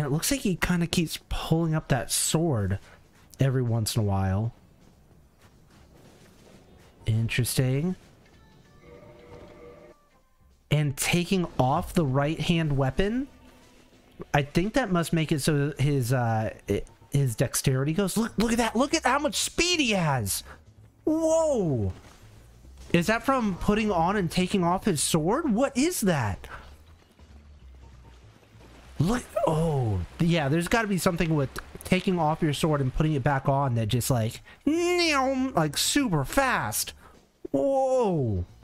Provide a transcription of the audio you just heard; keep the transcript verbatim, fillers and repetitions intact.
Yeah, it looks like he kind of keeps pulling up that sword every once in a while. Interesting. And taking off the right-hand weapon, I think that must make it so his uh, his dexterity goes. Look, look at that! Look at how much speed he has! Whoa! Is that from putting on and taking off his sword? What is that? Look! Oh, yeah. There's got to be something with taking off your sword and putting it back on that just like, like super fast. Whoa!